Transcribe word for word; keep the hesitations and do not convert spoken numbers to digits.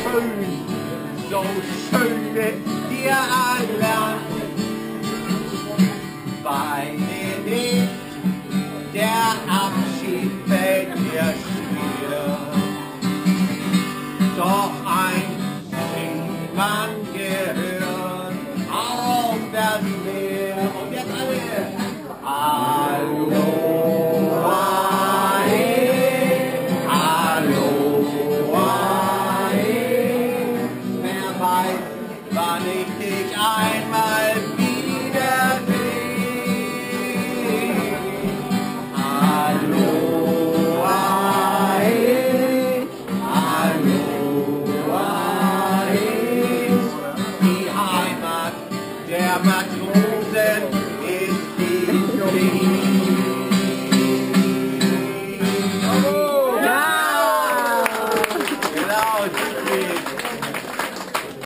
schön, so schön mit dir allein. Weine nicht, der Abschied fällt mir schwer. Doch ein Schiffmann gehört auf das Meer. Und jetzt alle. Aloha, aloha, wer weiß, wann ich dich einmal wiedersehe. Aloha, aloha, die Heimat der Matrosen ist die See. Ja! Genau,